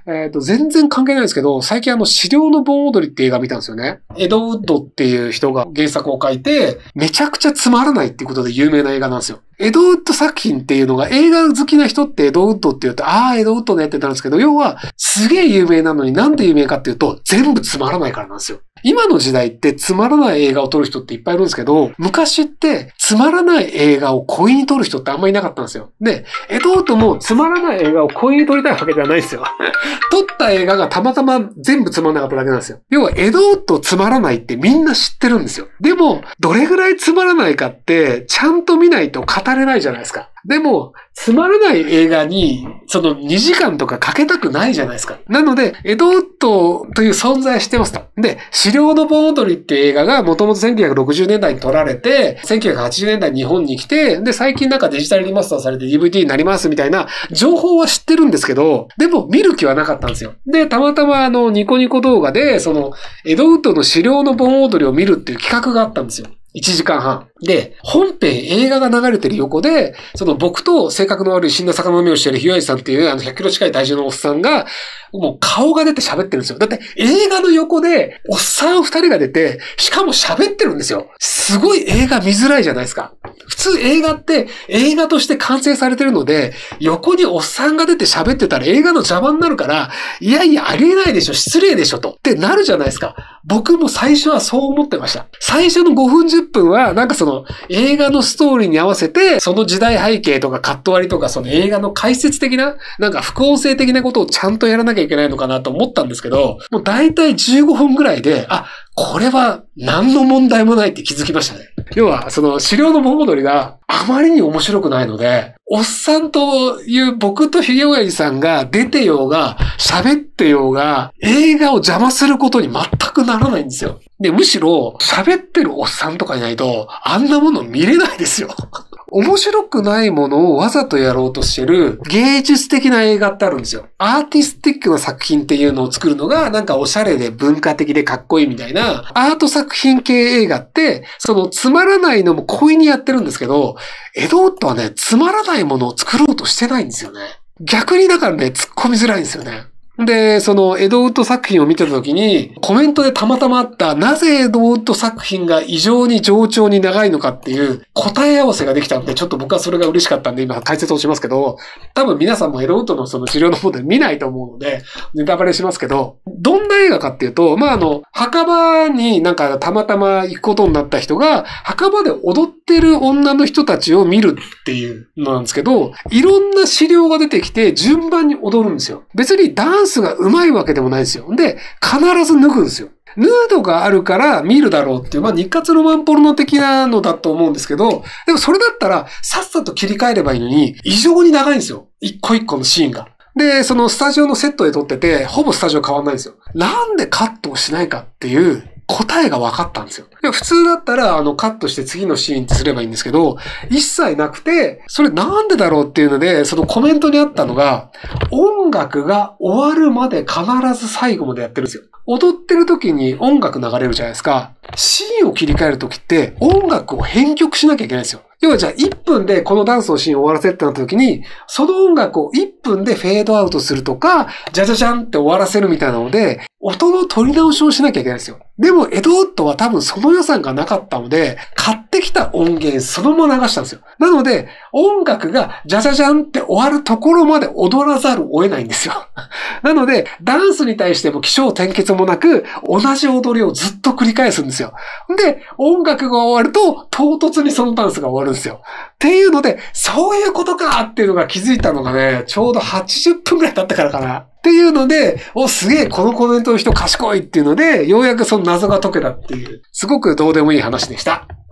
全然関係ないんですけど、最近死霊の盆踊りって映画見たんですよね。エド・ウッドっていう人が原作を書いて、めちゃくちゃつまらないっていうことで有名な映画なんですよ。エド・ウッド作品っていうのが映画好きな人ってエド・ウッドって言うと、ああ、エド・ウッドねってなるんですけど、要はすげえ有名なのになんで有名かっていうと、全部つまらないからなんですよ。今の時代ってつまらない映画を撮る人っていっぱいいるんですけど、昔ってつまらない映画を恋に撮る人ってあんまりいなかったんですよ。で、エド・ウッドもつまらない映画を恋に撮りたいわけではないですよ。撮った映画がたまたま全部つまらなかっただけなんですよ。要はエド・ウッドつまらないってみんな知ってるんですよ。でも、どれぐらいつまらないかってちゃんと見ないと語れないじゃないですか。でも、つまらない映画に、その2時間とかかけたくないじゃないですか。なので、エド・ウッドという存在してますと。で、死霊の盆踊りっていう映画がもともと1960年代に撮られて、1980年代に日本に来て、で、最近なんかデジタルリマスターされて DVD になりますみたいな情報は知ってるんですけど、でも見る気はなかったんですよ。で、たまたまニコニコ動画で、エド・ウッドの死霊の盆踊りを見るっていう企画があったんですよ。1時間半。で、本編映画が流れてる横で、僕と性格の悪い死んだ魚の目をしているひわいさんっていう100キロ近い体重のおっさんが、もう顔が出て喋ってるんですよ。だって映画の横でおっさん2人が出て、しかも喋ってるんですよ。すごい映画見づらいじゃないですか。普通映画って映画として完成されてるので、横におっさんが出て喋ってたら映画の邪魔になるから、いやいやありえないでしょ、失礼でしょと。ってなるじゃないですか。僕も最初はそう思ってました。最初の5分10分はなんか映画のストーリーに合わせて、その時代背景とかカット割りとか映画の解説的な、なんか副音声的なことをちゃんとやらなきゃいけないのかなと思ったんですけど、もう大体15分ぐらいで、これは何の問題もないって気づきましたね。要は、死霊の盆踊りがあまりに面白くないので、おっさんという僕とひげおやじさんが出てようが、喋ってようが、映画を邪魔することに全くならないんですよ。で、むしろ、喋ってるおっさんとかいないと、あんなもの見れないですよ。面白くないものをわざとやろうとしてる芸術的な映画ってあるんですよ。アーティスティックな作品っていうのを作るのがなんかおしゃれで文化的でかっこいいみたいなアート作品系映画ってつまらないのも故意にやってるんですけど、エド・ウッドはね、つまらないものを作ろうとしてないんですよね。逆にだからね、突っ込みづらいんですよね。で、エド・ウッド作品を見てた時に、コメントでたまたまあった、なぜエド・ウッド作品が異常に冗長に長いのかっていう答え合わせができたんで、ちょっと僕はそれが嬉しかったんで、今解説をしますけど、多分皆さんもエド・ウッドの治療の方で見ないと思うので、ネタバレしますけど、どんな映画かっていうと、墓場になんかたまたま行くことになった人が、墓場で踊ってる女の人たちを見るっていうのなんですけど、いろんな資料が出てきて順番に踊るんですよ。別にダンスが上手いわけでもないんですよ。で、必ず脱ぐんですよ。ヌードがあるから見るだろうっていう、日活ロマンポルノ的なのだと思うんですけど、でもそれだったらさっさと切り替えればいいのに、異常に長いんですよ。一個一個のシーンが。で、スタジオのセットで撮ってて、ほぼスタジオ変わんないんですよ。なんでカットをしないかっていう答えが分かったんですよ。普通だったら、カットして次のシーンってすればいいんですけど、一切なくて、それなんでだろうっていうので、コメントにあったのが、音楽が終わるまで必ず最後までやってるんですよ。踊ってる時に音楽流れるじゃないですか。シーンを切り替える時って音楽を編曲しなきゃいけないんですよ。要はじゃあ1分でこのダンスのシーンを終わらせってなった時に、その音楽を1分でフェードアウトするとか、じゃじゃじゃんって終わらせるみたいなので、音の取り直しをしなきゃいけないんですよ。でもエド・ウッドは多分その予算がなかったので、買ってきた音源そのまま流したんですよ。なので、音楽がじゃじゃじゃんって終わるところまで踊らざるを得ないんですよ。なので、ダンスに対しても起承転結もなく、同じ踊りをずっと繰り返すんですよ。で、音楽が終わると、唐突にそのダンスが終わるんですよ。っていうので、そういうことかっていうのが気づいたのがね、ちょうど80分くらい経ってからかな。っていうので、すげえ、このコメントの人賢いっていうので、ようやくその謎が解けたっていう、すごくどうでもいい話でした。